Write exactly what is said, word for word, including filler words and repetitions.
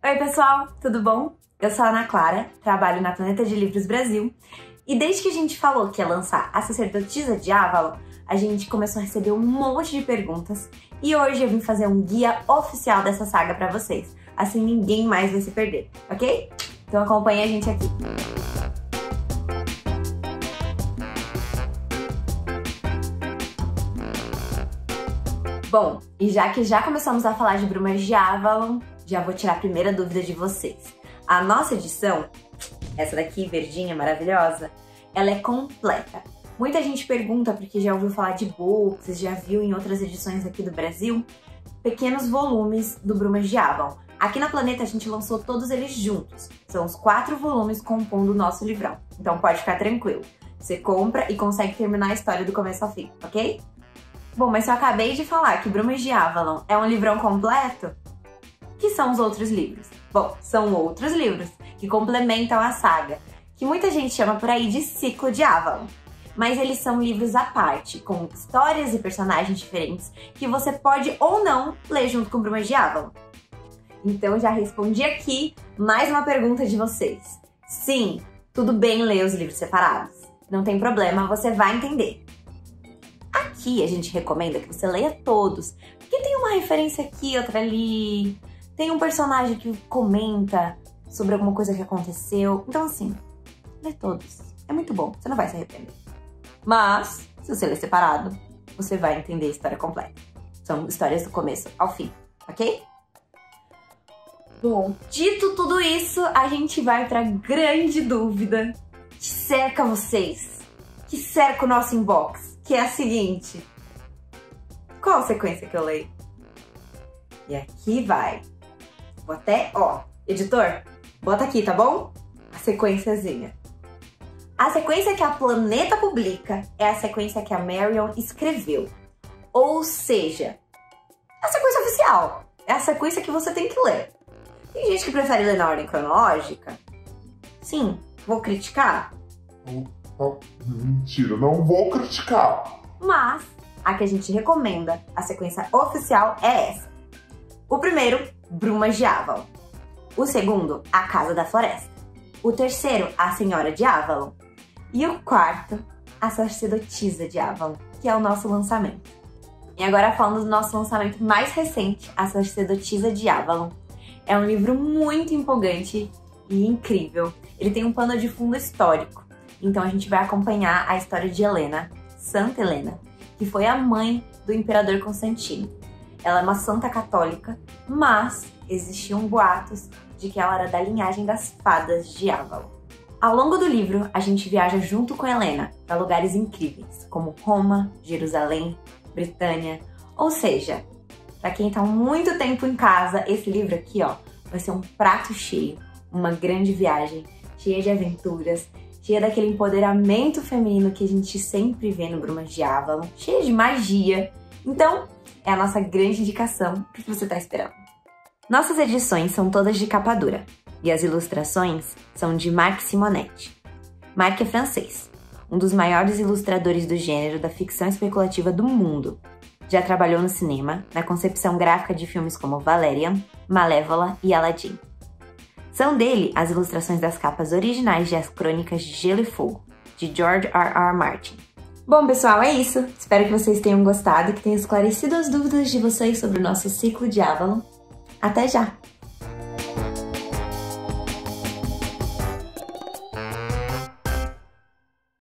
Oi pessoal, tudo bom? Eu sou a Ana Clara, trabalho na Planeta de Livros Brasil e desde que a gente falou que ia lançar A Sacerdotisa de Avalon, a gente começou a receber um monte de perguntas e hoje eu vim fazer um guia oficial dessa saga pra vocês, assim ninguém mais vai se perder, ok? Então acompanhe a gente aqui. Bom, e já que já começamos a falar de Brumas de Avalon, já vou tirar a primeira dúvida de vocês. A nossa edição, essa daqui, verdinha, maravilhosa, ela é completa. Muita gente pergunta porque já ouviu falar de books, já viu em outras edições aqui do Brasil, pequenos volumes do Brumas de Avalon. Aqui na Planeta a gente lançou todos eles juntos. São os quatro volumes compondo o nosso livrão. Então pode ficar tranquilo. Você compra e consegue terminar a história do começo ao fim, ok? Bom, mas se eu acabei de falar que Brumas de Avalon é um livrão completo, o que são os outros livros? Bom, são outros livros que complementam a saga, que muita gente chama por aí de Ciclo de Avalon. Mas eles são livros à parte, com histórias e personagens diferentes, que você pode ou não ler junto com Brumas de Avalon. Então já respondi aqui mais uma pergunta de vocês. Sim, tudo bem ler os livros separados. Não tem problema, você vai entender. Aqui a gente recomenda que você leia todos, porque tem uma referência aqui, outra ali, tem um personagem que comenta sobre alguma coisa que aconteceu. Então assim, lê todos. É muito bom, você não vai se arrepender. Mas, se você ler separado, você vai entender a história completa. São histórias do começo ao fim, ok? Bom, dito tudo isso, a gente vai pra grande dúvida que cerca vocês, que cerca o nosso inbox, que é a seguinte: qual a sequência que eu leio? E aqui vai. Vou até, ó, editor, bota aqui, tá bom? A sequenciazinha. A sequência que a Planeta publica é a sequência que a Marion escreveu. Ou seja, é a sequência oficial. É a sequência que você tem que ler. Tem gente que prefere ler na ordem cronológica? Sim, vou criticar. Oh, mentira, não vou criticar. Mas a que a gente recomenda, a sequência oficial, é essa. O primeiro, Brumas de Avalon. O segundo, A Casa da Floresta. O terceiro, A Senhora de Avalon. E o quarto, A Sacerdotisa de Avalon, que é o nosso lançamento. E agora falando do nosso lançamento mais recente, A Sacerdotisa de Avalon. É um livro muito empolgante e incrível. Ele tem um pano de fundo histórico. Então a gente vai acompanhar a história de Helena, Santa Helena, que foi a mãe do Imperador Constantino. Ela é uma santa católica, mas existiam boatos de que ela era da linhagem das fadas de Avalon. Ao longo do livro, a gente viaja junto com Helena para lugares incríveis, como Roma, Jerusalém, Britânia. Ou seja, para quem está muito tempo em casa, esse livro aqui, ó, vai ser um prato cheio, uma grande viagem, cheia de aventuras, cheia daquele empoderamento feminino que a gente sempre vê no Brumas de Avalon, cheia de magia. Então, é a nossa grande indicação. O que você está esperando? Nossas edições são todas de capa dura e as ilustrações são de Marc Simonetti. Marc é francês, um dos maiores ilustradores do gênero da ficção especulativa do mundo. Já trabalhou no cinema, na concepção gráfica de filmes como Valerian, Malévola e Aladdin. São dele as ilustrações das capas originais de As Crônicas de Gelo e Fogo, de George R R. Martin. Bom, pessoal, é isso. Espero que vocês tenham gostado e que tenha esclarecido as dúvidas de vocês sobre o nosso ciclo de Avalon. Até já!